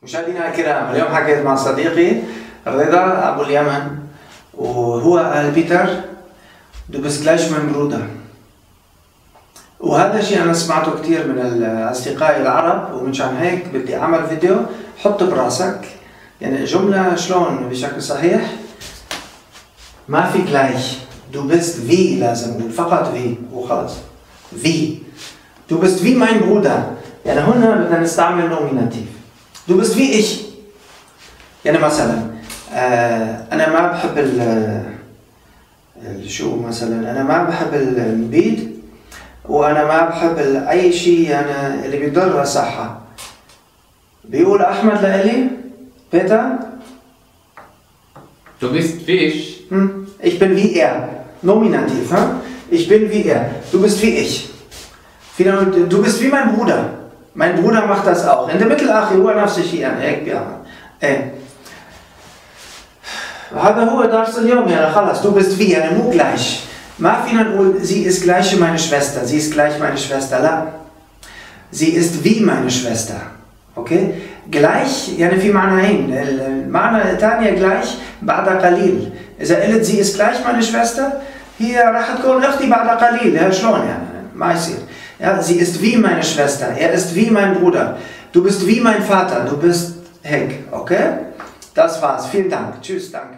مشاهدينا الكرام، اليوم حكيت مع صديقي رضا أبو اليمن، وهو قال بيتر du bist gleich mein Bruder. وهذا الشيء أنا سمعته كثير من الأصدقاء العرب، ومنشان هيك بدي أعمل فيديو حط براسك يعني جملة شلون بشكل صحيح. ما في gleich، du bist wie لازم نقول فقط wie وخلص. wie du bist wie mein Bruder، يعني هنا بدنا نستعمل nominativ. du bist wie ich، يعني مثلا أنا ما بحب شو مثلا أنا ما بحب البيض، وأنا ما بحب أي شيء يعني اللي بيضر الصحة. بيقول أحمد لإلي بيتر Du bist wie ich. Ich bin wie er. Nominativ, ha? Ich bin wie er. Du bist wie ich. Du bist wie mein Bruder. Mein Bruder macht das auch. In der Mittelachri هو نفس الشيء يعني هيك بيعمل. هذا هو درس اليوم يعني خلاص. Du bist wie يعني مو gleich. ما فينا نقول sie ist gleich meine Schwester. Sie ist gleich meine Schwester. لا. Sie ist wie meine Schwester. Okay? gleich يعني في معنيين. المعنى الثاني gleich بعد قليل. إذا قلت sie ist gleich meine Schwester هي راح تكون أختي بعد قليل. شلون يعني؟ ما يصير. Ja, sie ist wie meine Schwester. Er ist wie mein Bruder. Du bist wie mein Vater. Du bist Heck. Okay? Das war's. Vielen Dank. Tschüss. Danke.